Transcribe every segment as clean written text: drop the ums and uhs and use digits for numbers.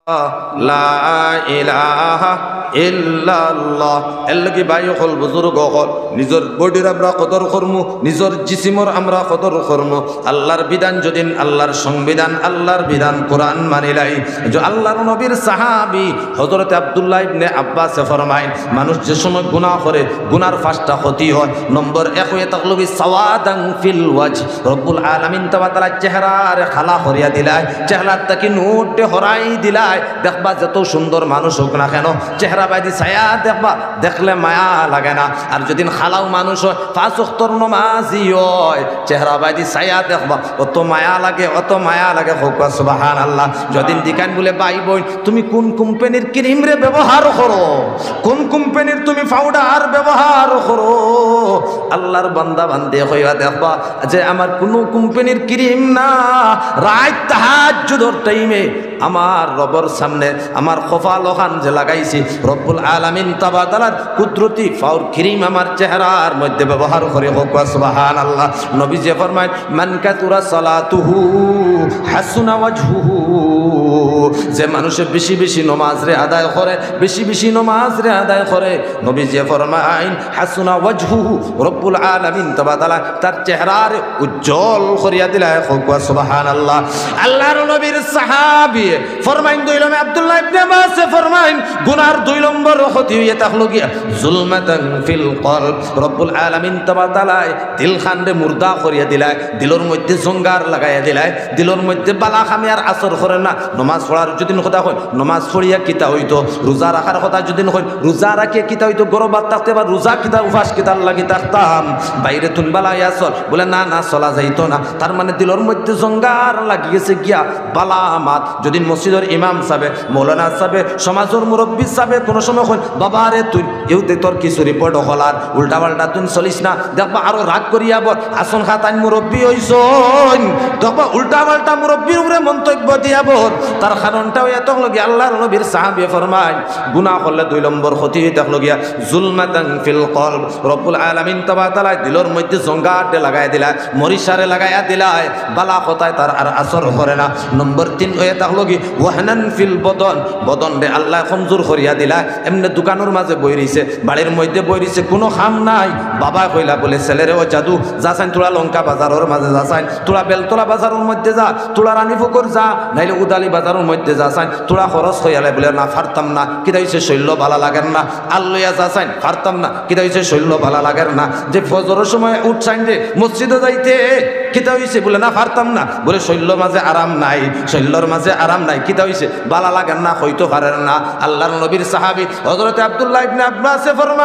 লা ইলাহা ইল্লাল্লাহ। এর লাগি ভাই হল বুজুর্গ হল নিজের বডির আমরা কদর করমু, নিজের জিসিমর আমরা কদর করমু। আল্লাহর বিধান যদি আল্লাহর সংবিধান আল্লাহর বিধান কোরআন মানিলাই। আল্লাহর নবীর সাহাবী হযরত আব্দুল্লাহ ইবনে আব্বাস ফরমায় মানুষ যে সময় গুনাহ করে গুনার পাঁচটা ক্ষতি হয়। নম্বর 1 হয়ে তাকলবি সাওয়াদান ফিল ওয়াজ, রব্বুল আলামিন তাআলা চেহারার খালা করিয়া দিলাই, চেহারাটাকে নোটে হরাই দিলাই। দেখবা যত সুন্দর মানুষ হোক না কেন চেহারা বাইদি ছায়া দেখবা, দেখলে মায়া লাগে না। আর যদি খালাও মানুষ হয় 5 ওয়াক্তের নামাজি হয় চেহারা বাইদি ছায়া দেখবা অত মায়া লাগে, অত মায়া লাগে। হোক সুবহানাল্লাহ। যদি দিকান বলে ভাই বোন তুমি কোন কোম্পানির ক্রিম রে ব্যবহার করো, কোন কোম্পানির তুমি পাউডার ব্যবহার করো, আল্লাহর বান্দা বান্দে হইয়া দেখবা যে আমার কোন কোম্পানির ক্রিম না, রাত তাহাজ্জুদের টাইমে আমার রবের সামনে আমার কপাল ওখান যে লাগাইছি রব্বুল আলামিন তাবাদালার কুদরতি ফাউর ক্রিম আমার চেহারার মধ্যে ব্যবহার করে। হোক সুবহানাল্লাহ। নবী যে ফরমায় মান কাতুরা সালাতুহু হাসুনা ওয়াজহুহু, যে মানুষে বেশি বেশি নামাজ রে আদায় করে, বেশি বেশি নামাজ রে আদায় করে, নবী যে ফরমায় হাসুনা ওয়াজহুহু, রব্বুল আলামিন তাবাদালা তার চেহারার উজ্জ্বল করিয়া দিলায়। হোক সুবহানাল্লাহ। আল্লাহর নবীর সাহাবী ফরমাইন দইলমে আব্দুল্লাহ ইবনে আব্বাস ফরমাইন গুনার 2 নম্বর ক্ষতি হইয়া থাকলো গিয়া জুলমাতান ফিল কলব, রব্বুল আলামিন তাআলা দিল খান্ডে মুর্দা করিয়া দিলায়, দিলের মধ্যে জঙ্গার লাগাইয়া দিলায়, দিলের মধ্যে বালা খামি আর আসর করে না। নামাজ পড়ার যদি কথা কই নামাজ পড়িয়া কিতা হইতো, রোজা রাখার কথা যদি কই রোজা রাখিয়া কিতা হইতো, গরবাত থাকতে বা রোজা কিতা উপাস কিতা লাগি থাকতাম, বাইরে তুন বালা আসর বলে না না চলা যাইতো না। তার মানে দিলের মধ্যে জঙ্গার লাগি গেছে গিয়া বালা মাত। যদি মসজিদের ইমাম সাহেব মৌলানা সাহেব সমাজের মুরব্বী সাহেব কোনো সময় কই বাবা রে তুই এউতে তোর কিছু রিপোর্ট হলার উল্টা পাল্টা তুই চলিস না, দেখবা আরো রাগ করিয়া বল আসন খাতান মুরব্বী হইছ, দেখবা উল্টা পাল্টা মুরব্বীর উপরে মন্তব্য দিয়া বল। তার কারণটাও এত লগিয়া আল্লাহর নবীর সাহাবী ফরমায় গুনাহ করলে 2 নম্বর ক্ষতি হইতে লগিয়া জুলমাতান ফিল কলব, রব্বুল আলামিন তাআলা দিলের মধ্যে জঙ্গাটে লাগাই দিলা, মরিশারে লাগাইয়া দিলায়, বালা কথায় তার আর আসর করে না। নম্বর 3 হয়ে থাকলো কি ওয়াহনান ফিল বদন, বদন রে আল্লাহ কমজোর করিয়া দিলা। এমনি দোকানের মাঝে বই রইছে, বাড়ির মধ্যে বই রইছে, কোনো খাম নাই। বাবা কইলা বলে ছেলেরে ও জাদু যাসাইন তোরা লঙ্কা বাজারের মাঝে যাসাইন, তোরা বেলতলা বাজারের মধ্যে যা, তোরা রানীপুকুর যা, নাইলে উদালি বাজারের মধ্যে যাসাইন, তোরা খরচ হইয়ালে বলে না ফারতাম না, কিতা হইছে শৈল্য ভালো লাগেন না। আল্লইয়া যাসাইন ফারতাম না, কিতা হইছে শৈল্য ভালো লাগেন না। যে ফজরের সময় উঠছাইন রে মসজিদে যাইতে, কিতা হইছে বলে না ফারতাম না, বলে শৈল্য মাঝে আরাম নাই, শৈল্যর মাঝে আরাম নাই, কিতা হইছে বালা লাগেন না, হইতো পারেন না। আল্লাহর নবীর সাহাবী হযরত আব্দুল্লাহ ইবনে আব্বাস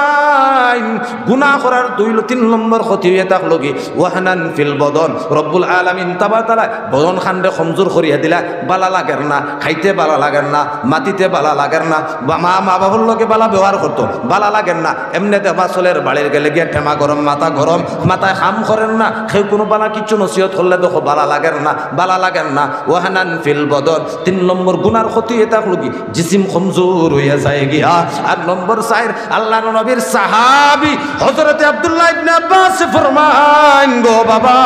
ফরমাইন গুনাহ করার 2-3 নম্বর ক্ষতি হয়ে থাকলো কি ওয়াহনান ফিল বদন, রব্বুল আলামিন তাআলা বদন খান্ডে কমজোর করিয়া দিলা, বালা লাগেন না, খাইতে বালা লাগেন না, মাটিতে বালা লাগেন না, মা বাবার লগে বালা ব্যবহার করতো বালা লাগেন না। এমনি দেবা চলের বাড়ির গেলে গিয়ে ঠেমা গরম মাথা গরম, মাথায় খাম করেন না, কেউ কোনো বালা কিছু নসিহত করলে দেখো বালা লাগেন না, বালা লাগেন না। ওয়াহনান ফিল বদন 3 নম্বর গুনার ক্ষতি এটা হলো কি জিসিম কমজোর হইয়া যায় গিয়া। আর নম্বর 4 আল্লাহর নবীর সাহাবী হযরত আব্দুল্লাহ ইবনে আব্বাস ফরমান গো বাবা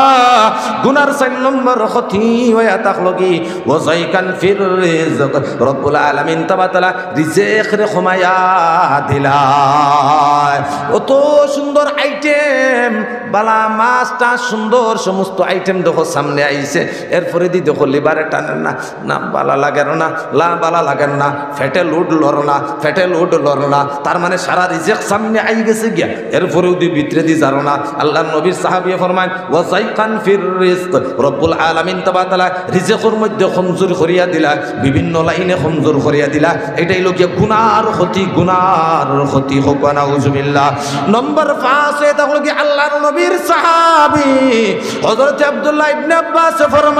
গুনার 4 নম্বর ক্ষতি হইয়া থাকলো কি ওয়াজাইকান ফির রিজক, রব্বুল আলামিন তাআলা রিজিক রে কমায়া দিলা। অত সুন্দর আইটেম বালা মাছটা সুন্দর সমস্ত আইটেম দেখো সামনে আইছে, এরপরে দি দেখো লিভারে টানেন না, না বালা লাগেন না, লা বালা লাগেন না, ফেটে লুড লর না, ফেটে লুড লর না। তার মানে সারা রিজিক সামনে আই গেছে গিয়া, এরপরেও দি ভিতরে দি জানো না। আল্লাহর নবীর সাহাবী ফরমান ওয়াজাইকান ফির রিজক, রব্বুল আলামিন তাআলা রিজিকের মধ্যে কমজোর করিয়া দিলা, বিভিন্ন লাইনে কমজোর করিয়া দিলা। এটাই লোকে গুনার ক্ষতি, গুনার ক্ষতি হোক না নাউজুবিল্লাহ। নম্বর 5 এটা হলো কি আল্লাহর নবীর সাহাবী হযরত আব্দুল্লাহ ইবনে আব্বাস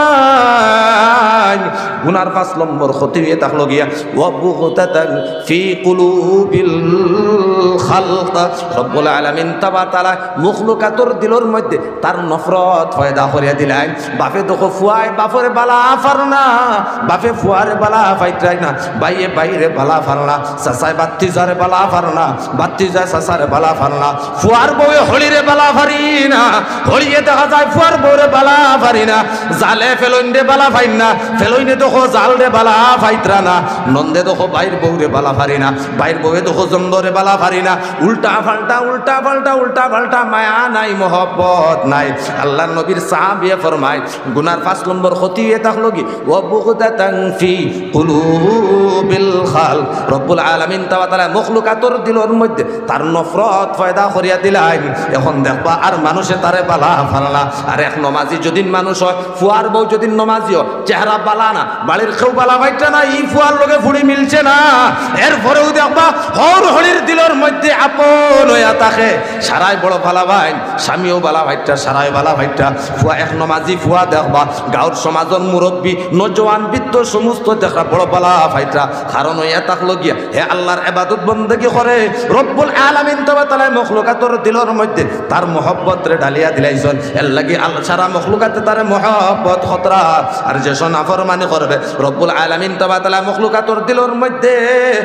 ফরমান গুনার 5 নম্বর ক্ষতি হয়ে থাকলো গিয়া ওয়া বুগতাতান ফি কুলুবিল খালক, রব্বুল আলামিন তাআলা মখলুকাতর দিলের মধ্যে তার নফরত পয়দা করিয়া দিলেন। বাপে দেখো ফুয়ায় বাপরে বালা আফার না, বাপে ফুয়া ফুয়ারে বালা ফাইত্রাই না, বাইয়ে বাইরে বালা ফারনা, চাচায় বাত্তিজারে বালা ফারনা, বাত্তিজায় চাচারে বালা ফারনা, ফুয়ার বউয়ে হলিরে বালা ফারি না, হলিয়ে দেখা যায় ফুয়ার বউরে বালা ফারি না, জালে ফেলইন দে বালা ফাইন না, ফেলইনে দেখো জাল রে বালা ফাইত্রা না, নন্দে দেখো বাইর বউরে বালা ফারি না, বাইর বউয়ে দেখো জন্দরে বালা ফারি না, উল্টা পাল্টা উল্টা পাল্টা উল্টা পাল্টা, মায়া নাই মহব্বত নাই। আল্লাহর নবীর সাহাবিয়ে ফরমায় গুনার 5 নম্বর ক্ষতি হয়ে থাকলো কি ওয়া বুগদাতান ফি কুলুবিল খালক। রব্বুল আলামিন তাআলা মখলুকাতর দিলর মধ্যে তার নফরত পয়দা করিয়া দিলেন। এখন দেখবা আর মানুষে তারে বালা ফারলা। আর এক নমাজি যদি মানুষ হয়, ফুয়ার বউ যদি নমাজি হয়, চেহারা বালা না, বাড়ির কেউ বালা ভাইটা না, ই ফুয়ার লগে ফুড়ি মিলছে না, এরপরেও দেখবা হর হরির দিলর মধ্যে আপন হইয়া থাকে। সারাই বড় বালা ভাই, স্বামীও বালা ভাইটা, সারাই বালা ভাইটা। ফুয়া এক নমাজি ফুয়া দেখবা গাঁর সমাজের মুরব্বী নজওয়ান বৃদ্ধ সমস্ত দেখা বড় বালা ভাইটা। কারণ হইয়া থাকলো গিয়া হে আল্লাহর ইবাদত বন্দেগী করে রব্বুল আলামিন তাআলা মখলুকাতর দিলর মধ্যে তার মহব্বত রে ঢালিয়া দিলাইছেন। এর লাগি আল্লাহ সারা মখলুকাতে তার মহব্বত খতরা। আর যে নাফরমানি করবে রব্বুল আলামিন তাআলা মখলুকাতর দিলর মধ্যে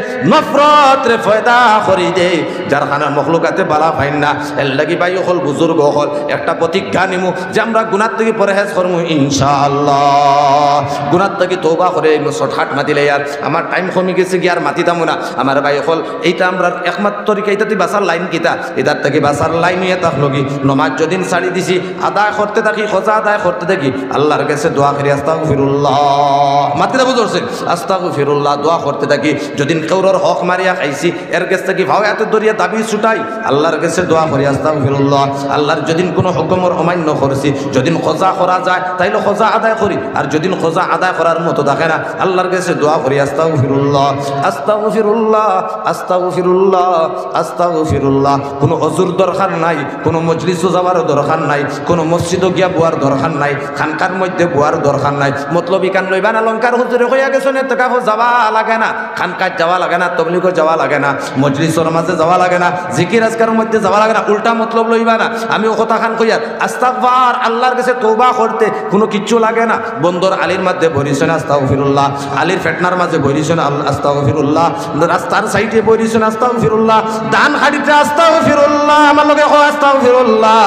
নফরত রে পয়দা করি দে, যার খানা মখলুকাতে বালা ফাইন না। এর লাগি ভাই হল বুজুর্গ হল একটা প্রতিজ্ঞা নিমু যে আমরা গুনাহ থেকে পরহেজ করব ইনশাআল্লাহ। গুনাহ থেকে তওবা করে শর্টকাট মাতিলে আর আমার টাইম কমে গেছে কি আর মাতিতাম না। আমার ভাই হল এইটা আমরা একমাত্র তরিকা, এইটাতে বাসার লাইন কিতা, এটার থেকে বাসার লাইন নিয়ে থাকলো কি নমাজ যদিন ছাড়ি দিছি আদায় করতে থাকি, খোঁজা আদায় করতে থাকি, আল্লাহর কাছে দোয়া করি আস্তাগফিরুল্লাহ, মাতিরা বুঝছে আস্তাগফিরুল্লাহ দোয়া করতে থাকি। যদিন কেউর হক মারিয়া খাইছি এর কাছ থেকে ভাও এত দরিয়া দাবি ছুটাই, আল্লাহর কাছে দোয়া করি আস্তাগফিরুল্লাহ। আল্লাহর যদিন কোনো হুকুমের অমান্য করছি, যদিন খোঁজা করা যায় তাইলে খোঁজা আদায় করি, আর যদিন খোঁজা আদায় করার মতো দেখে না আল্লাহর কাছে দোয়া করি আস্তাগফিরুল্লাহ আস্তাগফিরুল্লাহ আস্তাগফিরুল্লাহ আস্তাগফিরুল্লাহ। কোনো অজুর দরকার নাই, কোনো মজলিসও যাওয়ার দরকার নাই, কোনো মসজিদও গিয়া বুয়ার দরকার নাই, খানকার মধ্যে বুয়ার দরকার নাই। মতলবী কান লইবা না, অলঙ্কার হুজুরে কইয়া গেছেন এতকাহ যাওয়া লাগে না, খানকার যাওয়া লাগে না, তবলিগও যাওয়া লাগে না, মজলিসের মাঝে যাওয়া লাগে না, জিকির আজকার মধ্যে যাওয়া লাগে না, উল্টা মতলব লইবা না। আমি ও কথা খান কইয়া আস্তাগফার আল্লাহর কাছে তওবা করতে কোনো কিচ্ছু লাগে না। বন্দর আলীর মধ্যে বরিছেন আস্তাগফিরুল্লাহ, আলীর ফেটনার মাঝে বরিছেন আস্তাগফিরুল্লাহ, রাস্তার সাইডে বরিছেন আস্তাগফিরুল্লাহ, দান হাড়িতে আস্তাগফিরুল্লাহ, আমার লগে কও আস্তাগফিরুল্লাহ,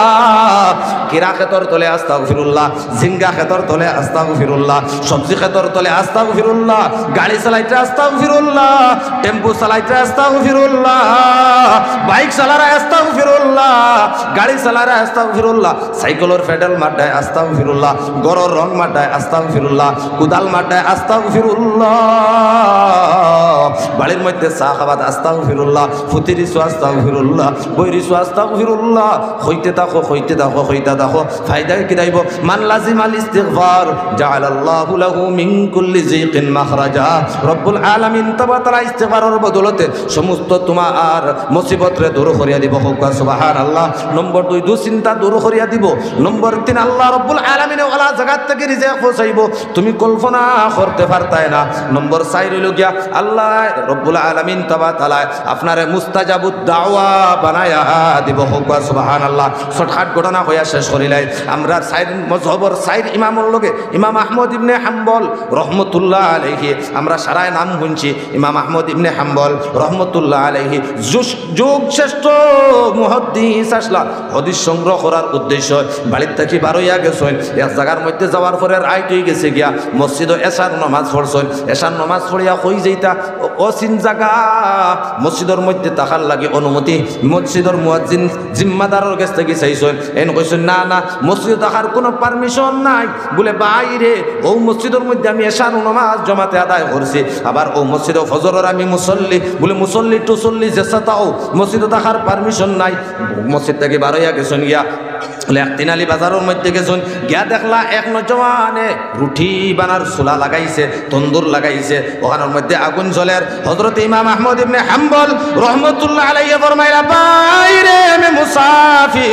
কিরা খেতর তলে আস্তাগফিরুল্লাহ, জিঙ্গা খেতর তলে আস্তাগফিরুল্লাহ, সবজি খেতর তলে আস্তাগফিরুল্লাহ, গাড়ি চালাইতে আস্তাগফিরুল্লাহ, টেম্পু চালাইতে আস্তাগফিরুল্লাহ, বাইক চালারা আস্তাগফিরুল্লাহ, গাড়ি চালারা আস্তাগফিরুল্লাহ, সাইকেলের পেডাল মারডায় আস্তাগফিরুল্লাহ, গরর রং মারডায় আস্তাগফিরুল্লাহ, কুদাল মারডায় আস্তাগফিরুল্লাহ, বাড়ির মধ্যে চা খাবাত আস্তাগফিরুল্লাহ, ফুতিরিছু আস্তাগফিরুল্লাহ, বইরিছু আস্তাগফিরুল্লাহ, হইতে থাকো হইতে থাকো হইতে থাকো, ফায়দায় কি দাইব মান লাজিমাল ইস্তিগফার জাআলাল্লাহু লাহু মিন কুল্লি যিকিন মাখরাজা। রব্বুল আলামিন তাআলা ইস্তিগফারের বদলতে সমস্ত তোমার মুসিবত রে দূর করিয়া দিব, হোক সুবহানাল্লাহ। নম্বর 2 দুশ্চিন্তা দূর করিয়া দিব। নম্বর 3 আল্লাহ রব্বুল আলামিন ওয়ালা জায়গা থেকে রিজিক পৌঁছাইব তুমি কল্পনা করতে পারতাই না। নম্বর 4 হইল গিয়া আল্লাহ রব্বুল আলামিন তাআলা আপনারে মুস্তাজাবুদ দাওয়া বানায়া দিব, হোক সুবহানাল্লাহ। শর্টকাট ঘটনা হইয়া শেষ করিলাই। আমরা সাইর মযহবর সাইর ইমামর লগে ইমাম আহমদ ইবনে হাম্বল রহমতুল্লাহ আলাইহি আমরা সারায় নাম শুনছি। ইমাম আহমদ ইবনে হাম্বল রহমতুল্লাহ আলাইহি যুগ শ্রেষ্ঠ মুহাদ্দিস আসলা হাদিস সংগ্রহ করার উদ্দেশ্য বাড়ির থেকে বারোইয়া গেছেন। এক জায়গার মধ্যে যাওয়ার পরে রাইট হয়ে গেছে গিয়া মসজিদে এশার নামাজ পড়ছেন। এশার নামাজ পড়িয়া কই যাইতা অচিন জায়গা মসজিদের মধ্যে তাকার লাগে অনুমতি মসজিদের মুয়াজ্জিন জিম্মাদারের কাছ থেকে চাইছেন। এন কইছেন না না মসজিদে থাকার কোনো পারমিশন নাই, বলে বাইরে ও মসজিদের মধ্যে আমি এশার নামাজ জমাতে আদায় করছি, আবার ও মসজিদে ফজরের আমি মুসল্লি, বলে মুসল্লি টুসল্লি যেসা তাও মসজিদে থাকার পারমিশন নাই। মসজিদ থেকে বারোইয়া গেছেন গিয়া তিনালি বাজারের মধ্যে গেছেন গিয়া দেখলা এক নজওয়ানে রুটি বানার চুলা লাগাইছে, তন্দুর লাগাইছে, ওখানের মধ্যে আগুন জ্বলের। হযরত ইমাম আহমদ ইবনে হাম্বল রহমতুল্লাহ আলাইহি ফরমাইলা বাইরে আমি মুসাফির,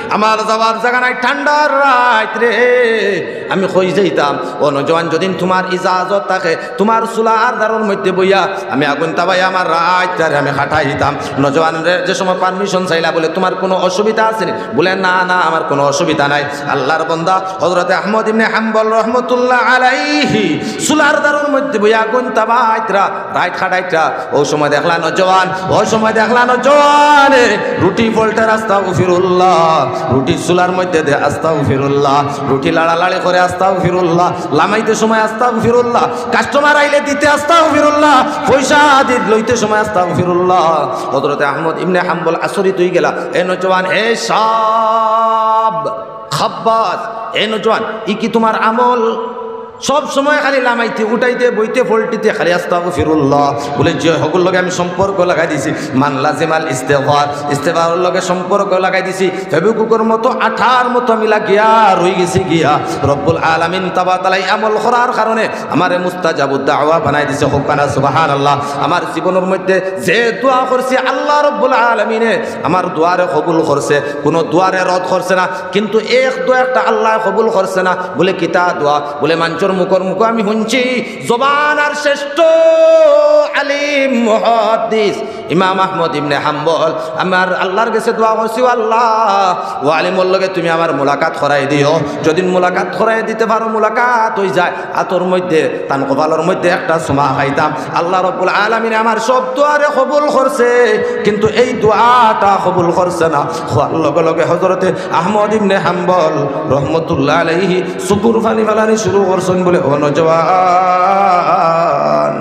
আমার যাওয়ার জায়গা নাই, ঠান্ডার রাত রে, আমি কই যাইতাম ও নজওয়ান যদিন তোমার ইজাজত থাকে তোমার চুলার দারুর মধ্যে বইয়া আমি আগুন তাবাই আমার রাতটারে আমি খাটাইতাম। নজওয়ানের যে সময় পারমিশন চাইলা বলে তোমার কোনো অসুবিধা আছে নি? বলে না না আমার কোনো অসুবিধা নাই। আল্লাহর বান্দা হযরতে আহমদ ইবনে হাম্বল রহমতুল্লাহ আলাইহি চুলার দারুর মধ্যে বইয়া আগুন তাবাইতরা রাত খাটাইতরা। ওই সময় দেখলা নজওয়ান, ওই সময় দেখলা নজওয়ান রুটি ফল্টার আস্তাগফিরুল্লাহ, রুটি চুলার মধ্যে দে আস্তাগফিরুল্লাহ, রুটি লাড়ালাড়ি করে আস্তাগফিরুল্লাহ, লামাইতে সময় আস্তাগফিরুল্লাহ, কাস্টমার আইলে দিতে আস্তাগফিরুল্লাহ, পয়সা দিতে লইতে সময় আস্তাগফিরুল্লাহ। হযরতে আহমদ ইবনে হাম্বল আশ্চর্য হয়ে গেলা, এ নজওয়ান, এ সাব খাব্বাস, এ নজওয়ান ই কি তোমার আমল? সব সময় খালি লামাইতে উঠাইতে বইতে ফল্টিতে খালি আস্তাগফিরুল্লাহ। বলে যে হগুর লগে আমি সম্পর্ক লাগাই দিছি, মান লাজিমাল ইস্তেগফার, ইস্তেগফারের লগে সম্পর্ক লাগাই দিছি, ফেবিকুকের মতো আঠার মতো আমি লাগিয়া রই গেছি গিয়া। রব্বুল আলামিন তাবাতালাই আমল করার কারণে আমারে মুস্তাজাবুদ দাওয়া বানাই দিছে। হোকানা সুবহানাল্লাহ। আমার জীবনের মধ্যে যে দোয়া করছি আল্লাহ রব্বুল আলামিনে আমার দোয়ারে কবুল করছে, কোনো দোয়ারে রদ করছে না। কিন্তু এক দোয়াটা আল্লাহ কবুল করছে না। বলে কিতা দোয়া? বলে মাঞ্চর মুখর মুখ আমি শুনছি জবান আর শ্রেষ্ঠ আলিম মুহাদ্দিস ইমাম আহমদ ইবনে হাম্বল আমার আল্লাহর কাছে দোয়া করছি, আল্লাহ ও আলিমর লগে তুমি আমার মোলাকাত করাই দিও। যদি মোলাকাত করাই দিতে পারো, মোলাকাত হয়ে যায়, আতর মধ্যে তান কপালের মধ্যে একটা সুমা খাইতাম। আল্লাহ রব্বুল আলামিন আমার সব দোয়ারে কবুল করছে, কিন্তু এই দোয়াটা কবুল করছে না। হওয়ার লগে লগে হযরতে আহমদ ইবনে হাম্বল রহমতুল্লাহ আলাইহি সুকুর ফানি ফালানি শুরু করছেন। বলে ও নজওয়ান,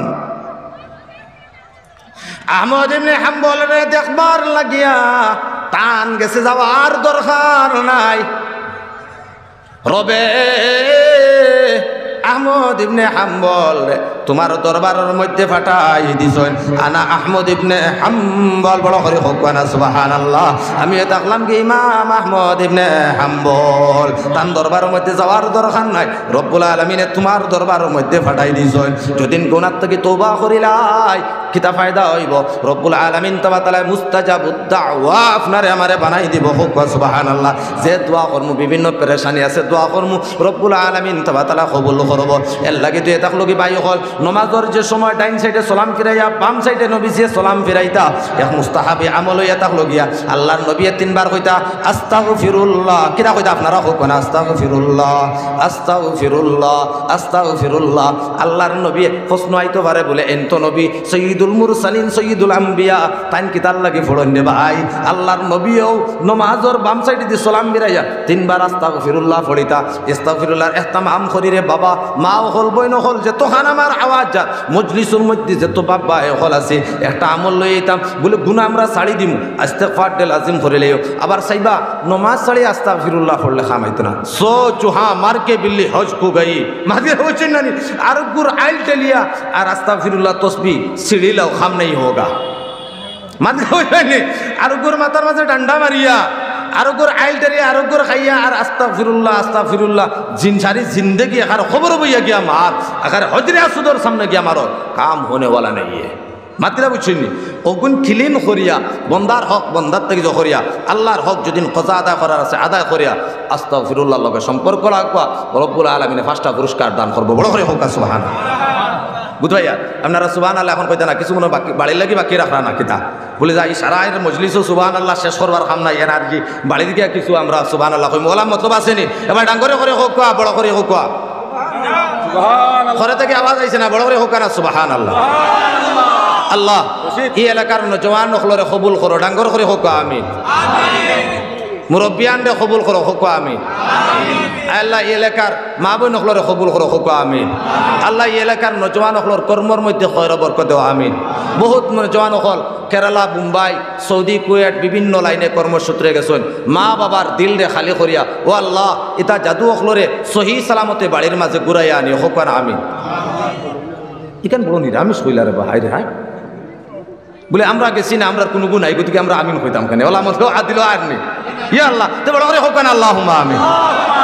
আহমদ ইবনে হাম্বলের দেখবার লাগিয়া টান গেছে, যাওয়ার দরকার নাই। রবে আহমদ ইবনে হাম্বল তোমার দরবারের মধ্যে ফাটাই দিছেন। আনা আহমদ ইবনে হাম্বল, বড় করে হোক না সুবহানাল্লাহ। আমি দেখলাম কি ইমাম আহমদ ইবনে হাম্বল তার দরবারের মধ্যে যাওয়ার দরকার নাই, রব্বুল আলামিনে তোমার দরবারের মধ্যে ফাটাই দিছেন। যদিন গুনাহ থেকে তওবা করিলাই কিতা ফায়দা হইব? রব্বুল আলামিন তাআলা মুস্তাজাবুদ দাওয়া আপনারে আমারে বানাই দিব। হোক সুবহানাল্লাহ। যে দোয়া করমু, বিভিন্ন পেরেশানি আছে দোয়া করমু, রব্বুল আলামিন তাআলা কবুল করব। এর লাগে তুই এটা লোকি বাই হল নমাজের যে সময় ডাইন সাইডে সালাম ফিরাইয়া বাম সাইডে নবী যে সালাম ফিরাইতা, এক মুস্তাহাবি আমল হইয়া তাক লগিয়া আল্লাহর নবী তিনবার কইতা আস্তাগফিরুল্লাহ। কিরা কইতা? আপনারা হোক না আস্তাগফিরুল্লাহ, আস্তাগফিরুল্লাহ, আস্তাগফিরুল্লাহ। আল্লাহর নবী প্রশ্ন আইতো পারে বলে এন্ত নবী সৈয়দুল মুরসালিন সৈয়দুল আম্বিয়া তাইন কিতার লাগে ফড়ন দে ভাই। আল্লাহর নবীও নমাজের বাম সাইডে দিয়ে সালাম ফিরাইয়া তিনবার আস্তাগফিরুল্লাহ পড়িতা। ইস্তাগফিরুল্লাহ ইহতামাম করিরে বাবা মাও হল বই নহল যে তোহান আমার আওয়াজ যা মজলিসের মধ্যে যে তো বাবা হল আছে একটা আমল লই যেতাম। বলে গুনাহ আমরা ছাড়ি দিমু, ইস্তেগফার দে লাজিম করিলেও আবার সাইবা নমাজ ছাড়ি আস্তাগফিরুল্লাহ পড়লে খামাইতো না। সো চুহা মারকে বিল্লি হজ কো গই মাঝে হচ্ছেন না আর গুর আইল টেলিয়া আর আস্তাগফিরুল্লাহ তসবিহ সিঁড়িলাও খাম নেই হোগা মাঝে হইনি আর গুর মাথার মাঝে ডান্ডা মারিয়া আরোগ্যর আইল টারিয়া আরোগ্যর খাইয়া আর আস্তাগফিরুল্লাহ আস্তাগফিরুল্লাহ জিন সারি জিন্দগি আকার খবর বইয়া গিয়া মার আকার হজরে আসুদর সামনে গিয়া মারো কাম হোনে ওয়ালা নাই। মাতিরা বুঝছেননি অগুন ক্লিন করিয়া বন্দার হক বন্দার থেকে করিয়া আল্লাহর হক যদি কজা আদায় করার আছে আদায় করিয়া আস্তাগফিরুল্লাহর লগে সম্পর্ক রাখবা, রব্বুল আলামিনে 5টা পুরস্কার দান করবো। বড় করে হোক সুবহানাল্লাহ। বুঝাইয়া আপনারা সুবহানাল্লাহ এখন কইতে না কিছু মনে বাড়ির লাগি বাকি রাখা না কিতা বলে যাই সারায়ের মজলিসও সুবহানাল্লাহ শেষ করবার কাম নাই। এর আর কি বাড়ির গিয়া কিছু আমরা সুবহানাল্লাহ কই মোলা মতলব আসেনি। এবার ডাঙ্গরে করে হোক বড় করে হোক ঘরে থেকে আওয়াজ আইছে না, বড় করে হোক না সুবহানাল্লাহ। আল্লাহ এই এলাকার নজওয়ান হলরে কবুল করো, ডাঙ্গর করে হোক আমিন। মুরব্বিয়ান রে কবুল করো হোক আমিন। আল্লাহ এই এলাকার মা বোন হলরে কবুল করো হোক আমিন। আল্লাহ এই এলাকার নজওয়ান হলর কর্মর মধ্যে খয়র বরকত দেও আমিন। বহুত নজওয়ান হল কেরালা মুম্বাই সৌদি কুয়েট বিভিন্ন লাইনে কর্মসূত্রে গেছেন, মা বাবার দিল রে খালি করিয়া ও আল্লাহ ইতা জাদু হলরে সহি সালামতে বাড়ির মাঝে ঘুরাইয়া আনি হোক আমিন। ইখান বড় নিরামিষ কইলা রে ভাই রে। হ্যাঁ বলে আমরা গেছি না, আমরা কোনো গুণ নাই, গতিকে আমরা আমিন হইতাম কেন? ওলা মতো আদিল আর নেই। ইয়া আল্লাহ তো বড় করে হোক না আল্লাহুম্মা আমিন।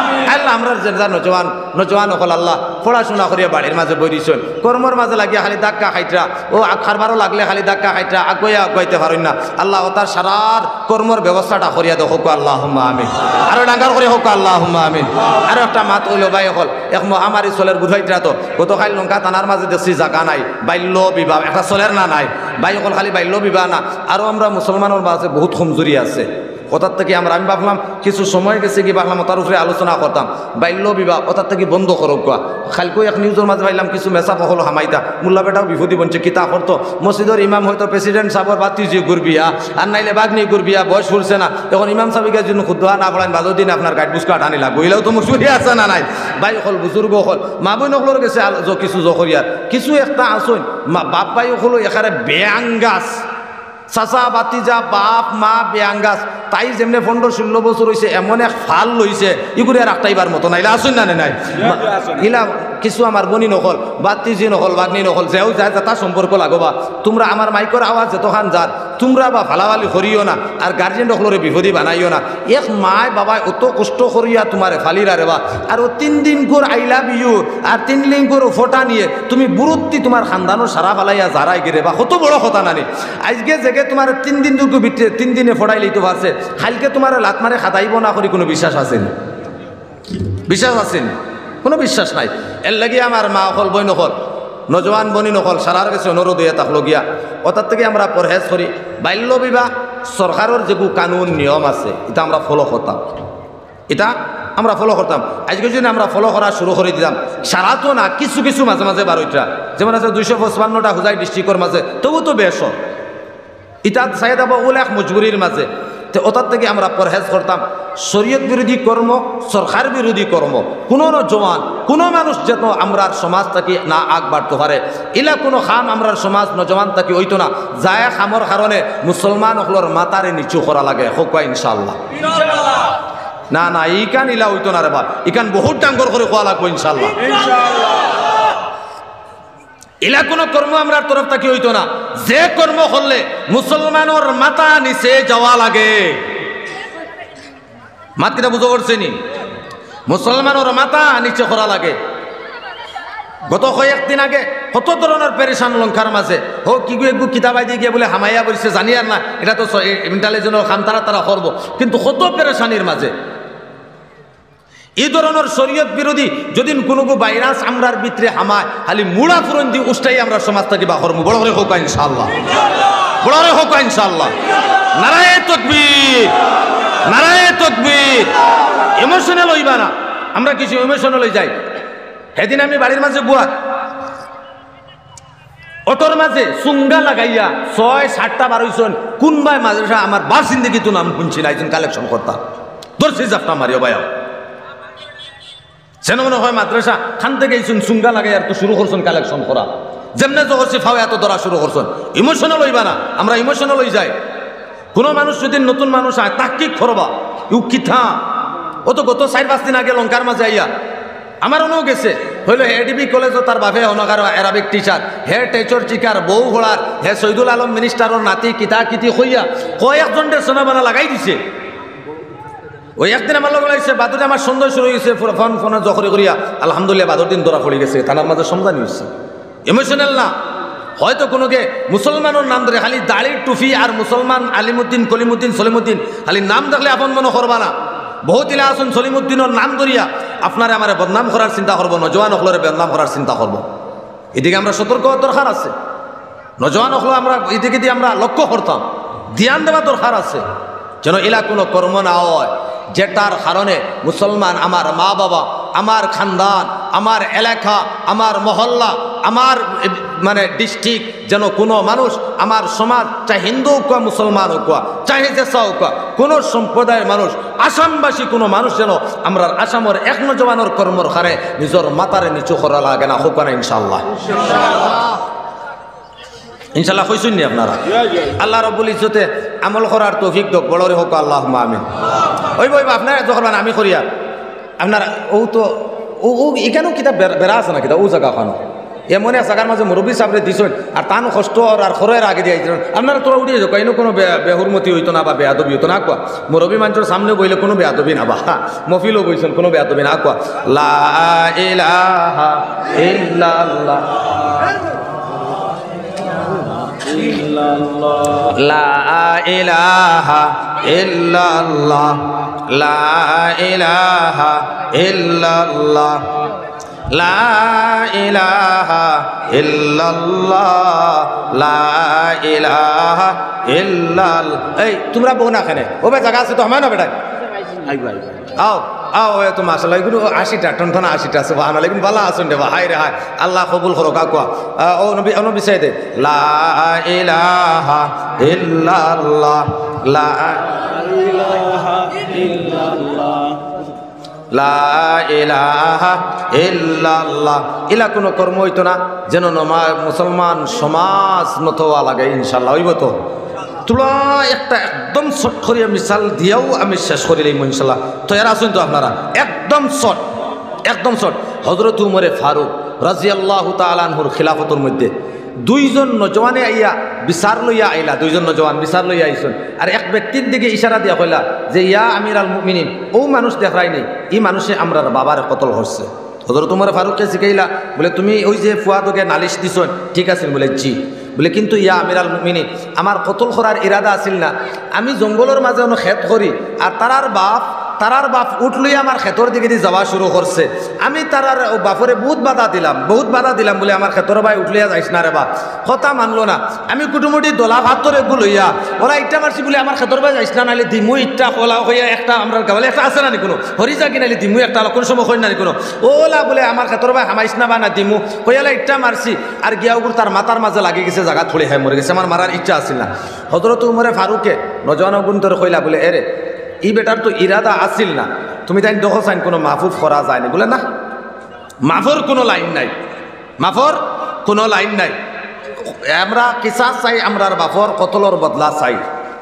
আল্লাহ আমরা যে নজওয়ান হল আল্লাহ পড়াশোনা করিয়া বাড়ির মাঝে বইরিছেন কর্মর মাঝে লাগিয়া খালি ধাক্কা খাইতরা ও খারবারও লাগলে খালি ধাক্কা খাইতরা আগাইতে পারেন না আল্লাহ ও তার সারার কর্মর ব্যবস্থাটা করিয়া দেখ হোক আল্লাহুম্মা আমিন আরো ডাঙ্গার করে হোক আল্লাহুম্মা আমিন আরো একটা মাত হইল ভাই হল এক মহামারী চলের বুঝাইতরা তো গতকাল লঙ্কা থানার মাঝে দেখছি জায়গা নাই বাল্য বিবাহ একটা চলের না নাই ভাই হল খালি বাল্য বিবাহ না আরো আমরা মুসলমানের মাঝে বহুত কমজোরি আছে ওটার থেকে আমি ভাবলাম কিছু সময় গেছে কি ভাবলাম তার উপরে আলোচনা করতাম বাল্য বিবাহ ওটার থেকে বন্ধ করো কোয়া খালকো এক নিউজের মাঝে ভাবলাম কিছু মেসা হলো হামাইতা মোল্লা বেটাও বিভূতি বনছে কিতা করতো মসজিদের ইমাম হয়তো প্রেসিডেন্ট সাহেবের বাতি যে ঘুরবিয়া আর নাইলে বাগনি ঘুরবিয়া বয়স ফুরছে না এখন ইমাম সাহেবকে জন্য খুদা না পড়ান বাজো দিন আপনার গাইড বুসকা টানি লাগবো এলেও তো মুসুরি আছে না নাই ভাই হল বুজুর্গ হল মা বই নকলোর গেছে কিছু জখরিয়ার কিছু একটা আসুন বাপ ভাই হলো এখানে বেয়াঙ্গাস চাচা বাতিজা বাপ মা বেয়াঙ্গাস তাই যেমনি 15-16 বছর হয়েছে এমন এক ফাল লইছে ইগুলি আর একটাইবার মতো নাইলে আসুন না নাই ইলা কিছু আমার বনি নকল বাতিজি নকল বাগনি নকল যেও যায় তার সম্পর্ক লাগবা তোমরা আমার মাইকর আওয়াজ যতখান যার তোমরা বা ফালাফালি করিও না আর গার্জেন নকলরে বিপদী বানাইও না এক মায় বাবাই অত কষ্ট করিয়া তোমারে ফালিরা রেবা আর ও 3 দিন করে আই লাভ ইউ আর 3 দিন করে ফোটা নিয়ে তুমি বুরুত্তি তোমার খানদানো সারা ফালাইয়া যারাই গেরে বা কত বড় কথা নানি আজকে জেগে তোমার 3 দিন দুটো ভিতরে 3 দিনে ফোটাই লইতে পারছে খালকে তোমার লাত মারে খাতাইব না করি কোনো বিশ্বাস আছেন বিশ্বাস আছেন কোনো বিশ্বাস নাই এর লাগি আমার মা অকল বই নকল নজওয়ান বনি নকল সারার কাছে অনুরোধ হয়ে থাকলো গিয়া ওটার থেকে আমরা পরহেজ করি বাল্য বিবাহ সরকারের যেগু কানুন নিয়ম আছে এটা আমরা ফলো করতাম এটা আমরা ফলো করতাম আজকে যদি আমরা ফলো করা শুরু করে দিতাম সারা তো না কিছু কিছু মাঝে মাঝে বারোটা যেমন আছে 255টা হুজাই ডিস্ট্রিক্টর মাঝে তবু তো বেশ এটা চাই যাব ওলে এক মজবুরির মাঝে তো ওটার থেকে আমরা পরহেজ করতাম শরীয়ত বিরোধী কর্ম সরকার বিরোধী কর্ম কোনো জওয়ান কোনো মানুষ যেন আমরার সমাজ থেকে না আগ বাড়তে পারে এলা কোনো খাম আমরার সমাজ নজওয়ান থেকে হইতো না যায় খামর কারণে মুসলমান হলর মাতারে নিচু করা লাগে হোক ইনশাল্লাহ না না ইকান ইলা হইতো না রে বা ইকান বহুত ডাঙ্গর করে খোয়া লাগবো ইনশাল্লাহ এলা কোনো কর্ম আমরা তরফ থেকে হইতো না যে কর্ম করলে মুসলমানের মাথা নিচে যাওয়া লাগে মাতকিটা বুঝো করছেনি মুসলমানের মাথা নিচে করা লাগে গত কয়েকদিন আগে কত ধরনের পেরেশান লঙ্কার মাঝে হো কি গু কিতাবাই দিয়ে গিয়ে বলে হামাইয়া বলছে জানি আর না এটা তো ইন্টালিজেন্সের খাম তারা করবো কিন্তু কত পেরেশানির মাঝে এই ধরনের শরীয়ত বিরোধী যদি কোনো ভাইরাস আমরার ভিতরে হামায় খালি মুড়া ফুরন দিয়ে উষ্টাই আমরা সমাজ থেকে বা করবো বড় করে হোক ইনশাআল্লাহ বড় করে হোক ইনশাআল্লাহ নারায়ে তাকবীর নারায়ে তাকবীর ইমোশনাল হইবা না আমরা কিছু ইমোশনাল হয়ে যাই সেদিন আমি বাড়ির মাঝে বুয়া অটোর মাঝে চুঙ্গা লাগাইয়া 6-7টা 12জন কোনবাই মাদ্রাসা আমার বার জিন্দগি তো নাম শুনছি না একজন কালেকশন করতাম ধরছি জাপটা মারিও ভাইয়া যেন মনে হয় মাদ্রাসা খান থেকে চুঙ্গা লাগাই আর তো শুরু করছেন কালেকশন করা যেমনে তো করছে ফাও এত ধরা শুরু করছেন ইমোশনাল হইবা না আমরা ইমোশনাল হয়ে যাই কোনো মানুষ যদি নতুন মানুষ আয় তাকে করবা ইউ কিথা ও তো গত 4-5 দিন আগে লঙ্কার মাঝে আইয়া আমার অনেও গেছে হইল এডিবি কলেজও তার বাপে অনগার অ্যারাবিক টিচার হে টেচর চিকার বউ ঘোড়ার হে শহীদুল আলম মিনিস্টারের নাতি কিতা কিতি হইয়া কয়েকজনের সোনাবানা লাগাই দিছে ওই একদিন আমার লোক লাগছে বাদুর আমার সন্দেহ শুরু হয়েছে ফোনে জখরে করিয়া আলহামদুলিল্লাহ বাদুর দিন ধরা পড়ে গেছে থানার মাঝে সমাধান হয়েছে ইমোশনাল না হয়তো কোনোকে মুসলমানের নাম ধরে খালি দাড়ির টুফি আর মুসলমান আলিমুদ্দিন কলিমুদ্দিন সলিমুদ্দিন খালি নাম দেখলে আপন মনে করবা না বহুত ইলা আসুন সলিমুদ্দিনের নাম ধরিয়া আপনারা আমার বদনাম করার চিন্তা করবো নজওয়ান হলরে বদনাম করার চিন্তা করবো এদিকে আমরা সতর্ক দরকার আছে নজওয়ান হল আমরা এদিকে দিয়ে আমরা লক্ষ্য করতাম ধ্যান দেওয়া দরকার আছে যেন এলা কোনো কর্ম না হয় যেটার কারণে মুসলমান আমার মা বাবা আমার খানদান আমার এলাকা আমার মহল্লা আমার মানে ডিস্ট্রিক্ট যেন কোনো মানুষ আমার সমাজ চাই হিন্দু হোক মুসলমান হোক চাহে জেসা হোক কোনো সম্প্রদায়ের মানুষ আসামবাসী কোনো মানুষ যেন আমরা আসামের এক নজওয়ানের কর্মর হারে নিজের মাতারে নিচু করা লাগে না হোক না ইনশাল্লাহ ইনশাল্লাহ কইসুন নি আপনারা আল্লাহ রাব্বুল ইজ্জতে আমল করার তৌফিক দক বড়রে হোক আল্লাহুম্মা আমিন ওই আপনারা যখন আমি করিয়া আপনারা ও তো ও এখানেও কিতাব বেড়া আছে না কিতাব ও জায়গা খানো এমন এক জায়গার মাঝে মুরব্বী সাহেবরে দিছেন আর তান কষ্ট আর খরের আগে দিয়ে দিলেন আপনারা তোরা উঠিয়ে যাও কাইনো কোনো বেহুরমতি হইতো না বা বেয়াদবি হইতো না কোয়া মুরব্বী মানুষের সামনে বইলে কোনো বেয়াদবি না বা মফিলও বইছেন কোনো বেয়াদবি না কোয়া লা ইলাহা ইল্লাল্লাহ লা ইলাহা ইল্লাল্লাহ লা ইলাহা ইল্লাল্লাহ লা ইলাহা ইল্লাল্লাহ লা ইলাহা ইল্লাল্লাহ। এই তোমরা বউ না খানে ও বে জায়গা আছে তো আমার না বেটা আও আও এ তো মাশাআল্লাহ এগুলো 80টা টন 80টা সুবহানাল্লাহ এগুলো ভালো আছেন রে হায় রে হায় আল্লাহ কবুল করো কাকুয়া ও নবী সাইদে লা ইলাহা ইল্লাল্লাহ লা ইলাহা ইল্লাল্লাহ লা ইলাহা ইল্লাল্লাহ। ইলা কোনো কর্ম হইতো না যেন মুসলমান সমাজ মতোয়া লাগে ইনশাল্লাহ হইব তো তোলা একটা একদম শর্ট করিয়া মিসাল দিয়েও আমি শেষ করিলাম ইনশাল্লাহ তৈরি আছেন তো আপনারা একদম শর্ট হযরত উমরে ফারুক রাদিয়াল্লাহু তাআলা আনহুর খিলাফতের মধ্যে দুইজন নজওয়ানে আইয়া বিচার লইয়া আইলা দুইজন নজওয়ান বিচার লইয়া আইসন আর এক ব্যক্তির দিকে ইশারা দিয়া কইলা যে ইয়া আমিরাল মুমিনিন ও মানুষ দেখাই নেই এই মানুষে আমরার বাবার কতল হচ্ছে হযরত উমর ফারুককে শিখাইলা বলে তুমি ওই যে ফুয়াদকে নালিশ দিছন ঠিক আছে বলে জি বলে কিন্তু ইয়া আমিরাল মুমিনিন আমার কতল করার ইরাদা আছিল না আমি জঙ্গলের মাঝে অন্য খেত করি আর তারার বাপ উঠলই আমার ক্ষেতর দিকে দিয়ে যাওয়া শুরু করছে আমি তারার বাপরে বহুত বাধা দিলাম বলে আমার ক্ষেতর ভাই উঠলিয়া যাইস না রে বাপ কথা মানলো না আমি কুটুমুটি দোলা ভাতরে গুলইয়া ওরা ইটা মারছি বলে আমার ক্ষেতর ভাই যাইস না নাইলে দিমু ইটা খোলা হইয়া একটা আমরা গাওয়ালে একটা আছে না কোনো হরিজা কি নাইলে দিমু একটা কোন সময় হয় না কোনো ওলা বলে আমার ক্ষেতর ভাই হামাইস না বা না দিমু হইয়ালে ইটা মারছি আর গিয়াউগুর তার মাথার মাঝে লাগে গেছে জায়গা থুড়ে খাই মরে গেছে আমার মারার ইচ্ছা আসছিল না হযরত উমরে ফারুকে নজওয়ান গুন্তর কইলা বলে এরে ই বেটার তো ইরাদা আসিল না তুমি তাই দেখো চাইন কোনো মাহফুজ করা যায় না বলে না মাফর কোনো লাইন নাই আমরা কিসাস চাই আমরার বাপর কতলর বদলা চাই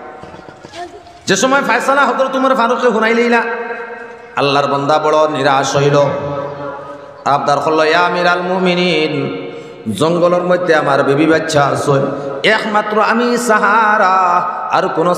যে সময় ফায়সালা হযরত উমর ফারুককে শুনাইলেই না আল্লাহর বান্দা বড় নিরাশ হইল আবদার করল ইয়া আমিরাল মুমিনিন জঙ্গলের মধ্যে আমার বেবি বাচ্চা আছে একমাত্র আমি সাহারা আর কোনো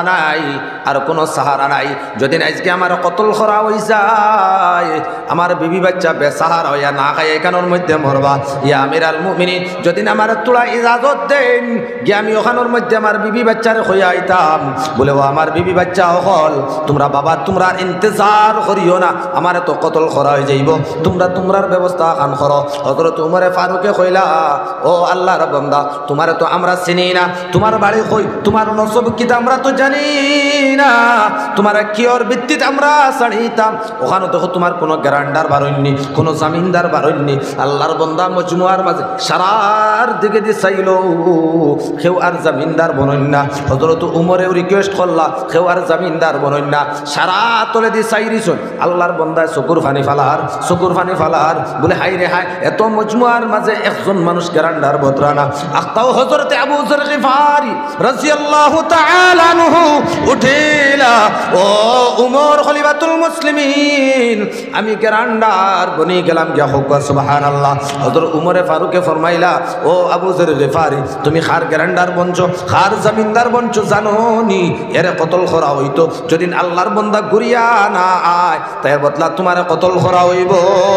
সাহারা নাই যদি আজকে আমার কতল করা হয়ে যায় আমার বিবি বাচ্চা বেসাহারা হইয়া না খাই এখানোর মধ্যে মরবা ইয়া আমিরাল মুমিনিন যদি আমার তোলা ইজাজত দেন গিয়ে আমি ওখানোর মধ্যে আমার বিবি বাচ্চারে হইয়া আইতাম বলে ও আমার বিবি বাচ্চা হল তোমরা বাবা তোমরা ইন্তজার করিও না আমার তো কতল করা হয়ে যাইব তোমরার ব্যবস্থা খান করো হযরত উমরে ফারুকে কইলা ও আল্লাহর বান্দা তোমারে তো আমরা চিনি না তোমার বাড়ি কই তোমার নসব কিতা আমরা তো জানি না তোমার কিয়র ভিত্তিতে আমরা ছাড়িতাম ওখানে দেখো তোমার কোনো গ্যারান্ডার বারইনি কোনো জামিনদার বারইনি আল্লাহর বান্দা মজমুয়ার মাঝে সারার দিকে দিয়ে চাইল কেউ আর জামিনদার বনইন না হযরত উমরেও রিকোয়েস্ট করলা কেউ আর জামিনদার বনইন না সারা তলে দিয়ে চাইরিছন আল্লাহর বান্দায় চকুর ফানি ফালার বলে হাই রে হাই এত মজমুয়ার মাঝে একজন মানুষ গ্যারান্ডার বদরানা আখতাও হযরত আবু যর গিফারি রাদিয়াল্লাহু তাআলা আনহু উঠিলা ও উমর খলিফাতুল মুসলিমিন আমি গ্যারান্ডার বনি গেলাম গিয়া হোক সুবহানাল্লাহ হযরত উমরে ফারুকে ফরমাইলা ও আবু যর গিফারি তুমি খার গ্যারান্ডার বনছো খার জমিনদার বনছো জানো নি এর কতল করা হইতো যদি আল্লাহর বান্দা ঘুরিয়া না আয় তাই বদলা তোমার কতল করা হইব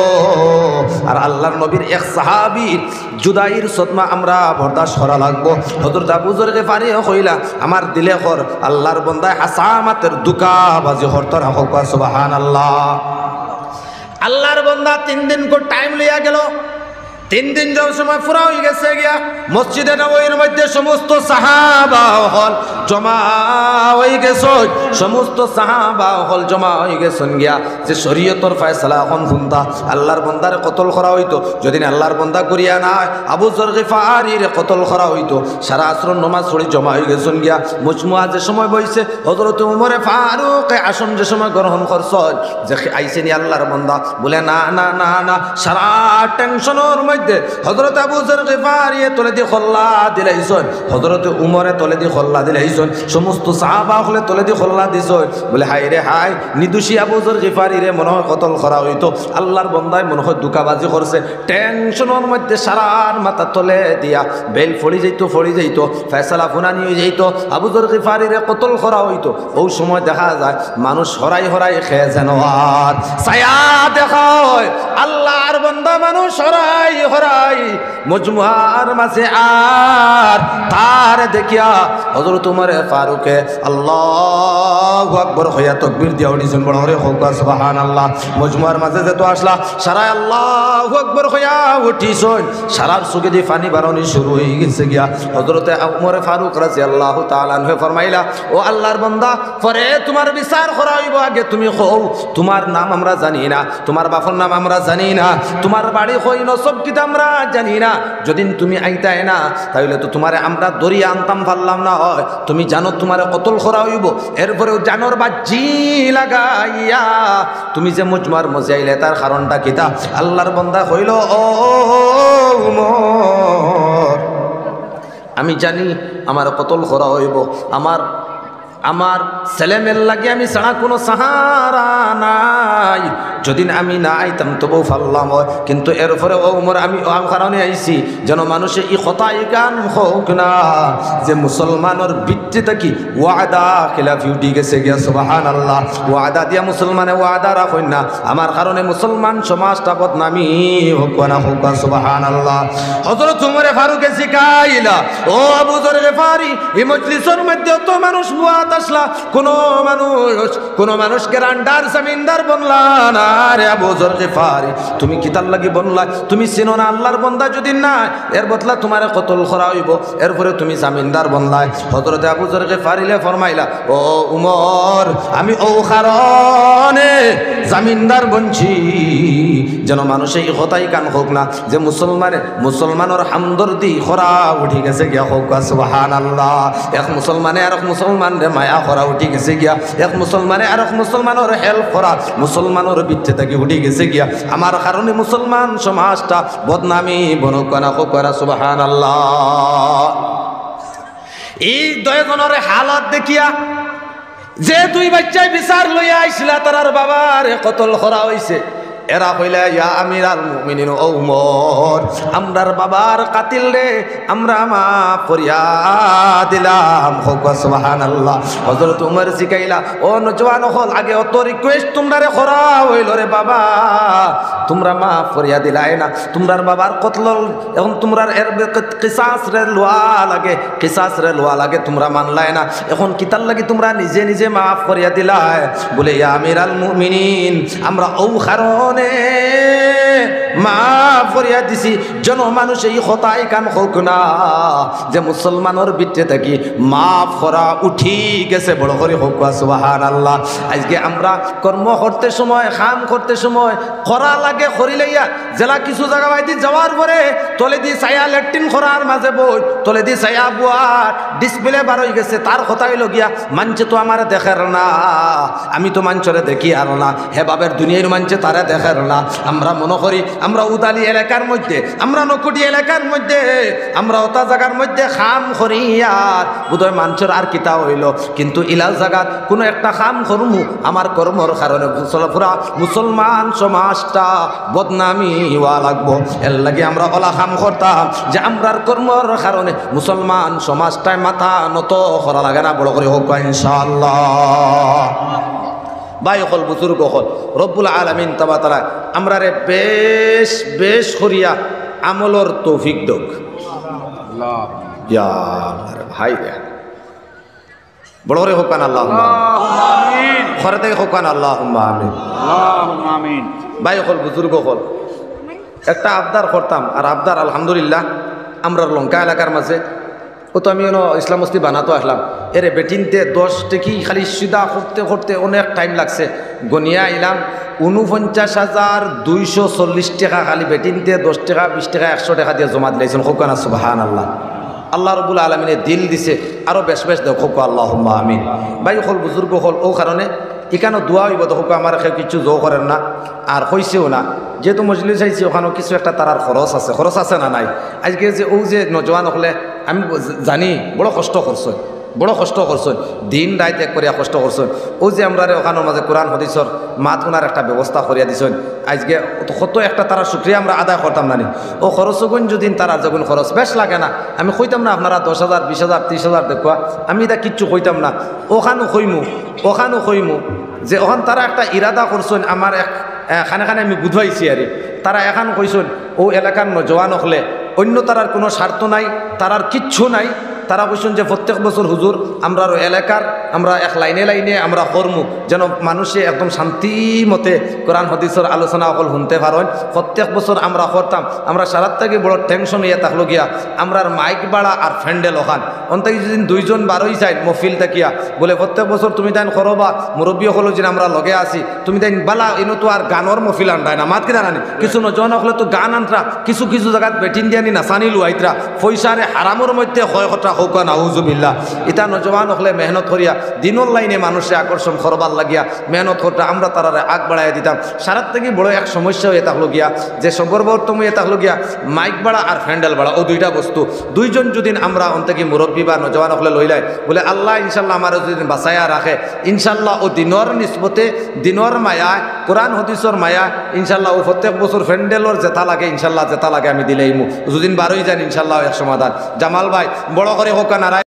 আর আল্লাহর নবীর এক সাহাবীর জুদাইর সদমা আমরা বরদাস্ত করা লাগবো হযরত আবু যর গিফারি কইলা আমার দিলে কর আল্লাহর বান্দায় হাসামাতের দুকাবাজি হরতর হক সুবহানাল্লাহ আল্লাহর বান্দা 3 দিন করে টাইম লইয়া গেল 3 দিন যাওয়ার সময় পুরা হয়ে গেছে গিয়া মসজিদে নববীর মধ্যে সমস্ত সাহাবা হল জমা হয়ে গেছে জমা হয়ে গেছেন গিয়া যে শরীয়তের ফয়সালা এখন শুনতা আল্লাহর বান্দার কতল করা হইতো যদি আল্লাহর বান্দা করিয়া না আবু যর গিফারির কতল করা হইতো সারা আসর নামাজ পড়ি জমা হয়ে গেছেন গিয়া মজমুয়া যে সময় বইছে হযরত উমরে ফারুক আসন যে সময় গ্রহণ করছ যে আইছেনি আল্লাহর বান্দা বলে না সারা টেনশনের মধ্যে হযরত আবু যর গিফারি তলে দি খল্লা দিলাইছেন, হযরত উমরে তলে দি খল্লা দিলাইছেন, সমস্ত সাহাবা হলে তলে দি খল্লা দিছেন। বলে হাই রে হাই, নিদুষী আবু যর গিফারি রে মনে হয় কতল করা হইতো। আল্লাহর বন্দায় মনে হয় দুকাবাজি করছে, টেনশনের মধ্যে সারার মাথা তলে দিয়া বেল ফড়ি যাইতো ফয়সালা ফুনানি হয়ে যাইতো, আবু যর গিফারি রে কতল করা হইতো। ওই সময় দেখা যায় মানুষ হরাই হরাই খেয়ে যেন আর ছায়া দেখা হয়। আল্লাহর বান্দা মানুষ হরাই হরাই মজমুয়ার মাঝে আর তার দেখিয়া হযরত উমর ফারুকে আল্লাহু আকবার হইয়া তাকবীর দিয়া উঠিছেন, বড় করে হোক সুবহানাল্লাহ। মজমুয়ার মাঝে যেত আসলা সারাই আল্লাহু আকবার হইয়া উঠিছেন, সারার চোখে দিয়ে পানি বারণি শুরু হয়ে গেছে গিয়া। হযরত উমর ফারুক রাদিয়াল্লাহু তাআলা আনহু ফরমাইলা, ও আল্লাহর বান্দা, পরে তোমার বিচার করা হইব, আগে তুমি কও তোমার নাম আমরা জানি না, তোমার বাপর নাম আমরা জানি না, তোমার বাড়ি কই নসব কিতা আমরা জানি না। যদি তুমি আইতাই না তাহলে তো তোমারে আমরা দরিয়া আনতাম পারলাম না। হয় তুমি জানো তোমারে কতল করা হইব, এরপরেও জানোর বাজি লাগাইয়া তুমি যে মজমার মজে আইলে তার কারণটা কিতা? আল্লাহর বান্দা কইল, ও উমর, আমি জানি আমার কতল করা হইব, আমার ছেলেমেয়ের লাগে আমি ছাড়া কোনো সাহারা নাই, যদি আমি না আইতাম তবুও ফাল্লাম হয়। কিন্তু এরপরে ও উমর আমি কারণে আইছি যেন মানুষে ই কথা গান হোক না যে মুসলমানের ভিত্তিতে কি ওয়াদা খিলাফি উঠি গেছে গিয়া। সুবহানাল্লাহ। ওয়াদা দিয়া মুসলমানে ওয়াদা রাখেন না, আমার কারণে মুসলমান সমাজটা বদনামি হোক না হোক। সুবহানাল্লাহ। হযরত উমর ফারুকে শিখাইলা, ও আবু যর গিফারি, এই মজলিসের মধ্যে তো মানুষ আসলা, কোন মানুষকে রান্ডার জমিনদার বনলা না রে আবু যর গিফারি, তুমি কিতার লাগি বনলা? তুমি চিনো না আল্লাহর বান্দা যদি না এর বদলা তোমারে কতল করা হইব, এরপরে তুমি জামিনদার বনলাই। হযরত আবু যর গিফারিলে ফরমাইলা, ও উমর, আমি ও কারণে জামিনদার বনছি যেন মানুষে এই কথাই কান হোক না যে মুসলমানের হামদর্দি খরা উঠি গেছে গিয়া হোক। সুবহানাল্লাহ। এক মুসলমানে আর এক মুসলমান রে মায়া করা উঠি গেছে গিয়া, এক মুসলমানে আর এক মুসলমানের হেল্প করা মুসলমানের বিচ্ছে থেকে উঠি গেছে গিয়া। আমার কারণে মুসলমান সমাজটা বদনামি বনক না হোক। সুবহানাল্লাহ। এই দুইজনের হালত দেখিয়া যে দুই বাচ্চায় বিচার লইয়া আইছিলা তার বাবার কতল করা হইছে, এরা কইলা, ইয়া আমিরাল মুমিনিন ও উমর, আমরার বাবার কাতিল রে আমরা মাফ করিয়া দিলাম। সুবহানাল্লাহ। হযরত উমর শিখাইলা, ও নজওয়ান হল, আগে অত রিকোয়েস্ট তোমরা রে করা হইল রে বাবা, তোমরা মাফ করিয়া দিলাই না, তোমরার বাবার কতল এখন তোমরার এর কিসাস রে লোয়া লাগে, তোমরা মানলাই না, এখন কিতার লাগি তোমরা নিজে নিজে মাফ করিয়া দিলাই। বলে, ইয়া আমিরাল মুমিনিন, আমরা ও কারণ মাফ করিয়া দিছি যেন মানুষ এই কথাই কান হোক না যে মুসলমানের ভিতরে থাকি মাফ করা উঠি গেছে, বড় করে হোক। সুবহানাল্লাহ। আজকে আমরা কর্ম করতে সময়, কাম করতে সময় করা লাগে করিলাইয়া জেলা কিছু জায়গা বাইতে যাওয়ার পরে তলে দি ছায়া ল্যাট্রিন করার মাঝে বই তলে দি ছায়া বুয়ার ডিসপ্লে বার হয়ে গেছে, তার কথা হইল গিয়া মানছে তো আমার দেখার না, আমি তো মাঞ্চরে দেখি আর না, হে বাবের দুনিয়ার মানছে তারা দেখার না। আমরা মনে করি আমরা উদালি এলাকার মধ্যে, আমরা নকুটি এলাকার মধ্যে, আমরা ওটা জায়গার মধ্যে খাম করি আর বোধহয় মানুষের আর কিতা হইল, কিন্তু ইলাল জায়গাত কোনো একটা খাম করমু আমার কর্মর কারণে পুরা মুসলমান সমাজটা বদনামি হওয়া লাগবো। এর লাগে আমরা ওলা খাম করতাম যে আমরার কর্মর কারণে মুসলমান সমাজটায় মাথা নত করা লাগে না, বড় করে হোক ইনশাআল্লাহ। ভাই হল বুজুর্গ হল রব্বুল আলামিন তাবা তারা আমরা রে বেশ বেশ করিয়া আমলর তৌফিক দোক। ভাই বড় করে হোকান আল্লাহ ঘরে থেকে হোকান আল্লাহ আমিন। ভাই হল বুজুর্গ হল একটা আবদার করতাম, আর আবদার আলহামদুলিল্লাহ আমরা লঙ্কা এলাকার মাঝে ও তো আমি ইসলাম মস্তি বানাতো আসলাম, এরে বেটিনতে 10 টেকি খালি সিধা করতে করতে অনেক টাইম লাগছে, গনিয়া আইলাম 49,240 টাকা খালি বেটিনতে 10 টাকা 20 টাকা 100 টাকা দিয়ে জমা দিলাইছেন। খোকানা সুবহানাল্লাহ। আল্লাহ রব্বুল আলামিনে দিল দিছে, আরও বেশ বেশ দেও খোকা আল্লাহুম্মা আমিন। ভাই হল বুজুর্গ হল ও কারণে এখানেও দোয়া হইব তো আমার কেউ কিছু জো করেন না আর হইছেও না যেহেতু মজলিস আইছি ওখানেও কিছু একটা তারার খরচ আছে না নাই আজকে যে ও যে নজওয়ান হলে আমি জানি বড় কষ্ট করছেন দিন রাত এক করিয়া কষ্ট করছেন ও যে আমরা ওখানের মাঝে কোরআন হদিসর মাত ওনার একটা ব্যবস্থা করিয়া দিছেন আজকে কত একটা তারা শুক্রিয়া আমরা আদায় করতাম না ও খরচ গুণ যদি তারা যখন খরচ বেশ লাগে না আমি কইতাম না আপনারা 10,000 20,000 30,000 দেখুয়া আমি এটা কিচ্ছু কইতাম না ওখানো কইমু যে ওখান তারা একটা ইরাদা করছেন আমার খানে আমি বুঝাইছি আরে তারা এখন কইছেন ও এলাকার নজওয়ান হলে অন্য তারার কোনো স্বার্থ নাই তারার কিচ্ছু নাই তারা কইছেন যে প্রত্যেক বছর হুজুর আমরা এলাকার আমরা এক লাইনে আমরা করমু যেন মানুষে একদম শান্তি মতে কোরআন হাদিসের আলোচনা অকল শুনতে পারেন প্রত্যেক বছর আমরা করতাম আমরা সারাত থেকে বড় টেনশন ইয়ে থাকলো গিয়া আমরার মাইক বাড়া আর ফ্যান্ডেল ওখান অন্তে যদি 2 জন 12 যায় মফিল থাকিয়া বলে প্রত্যেক বছর তুমি তাই করবা মুরব্বী হলো যে আমরা লগে আছি তুমি তাই বালা এনো তো আর গানর মফিল আনটায় না মাত কিনা নানি কিছু নজন হলে তো গান আনরা কিছু জায়গাত বেটিন দিয়ানি নাচানি লুয়াইতরা পয়সারে হারামর মধ্যে হয় কথা হোক নাউজুবিল্লাহ ইতা নজওয়ান হলে মেহনত করিয়া দিনর লাইনে মানুষে আকর্ষণ করবার লাগিয়া মেহনত করতে আমরা তারারে আগ বাড়াইয়া দিতাম সারাত থেকে বড় এক সমস্যা হয়ে থাকলো গিয়া যে সর্বপ্রথম হয়ে থাকলো গিয়া মাইক বাড়া আর ফ্যান্ডেল বাড়া ও দুইটা বস্তু দুইজন যদি আমরা অন্তকে মুরব্বী বা নজওয়ান হলে লইলাই বলে আল্লাহ ইনশাল্লাহ আমার যদি বাঁচাইয়া রাখে ইনশাল্লাহ ও দিনর নিসবতে দিনর মায়া কোরআন হদিসর মায়া ইনশাল্লাহ ও প্রত্যেক বছর ফ্যান্ডেলর জেতা লাগে ইনশাল্লাহ জেতা লাগে আমি দিলেইমু যদি 12 যান ইনশাল্লাহ এক সমাধান জামাল ভাই বড় করে হোক নারায়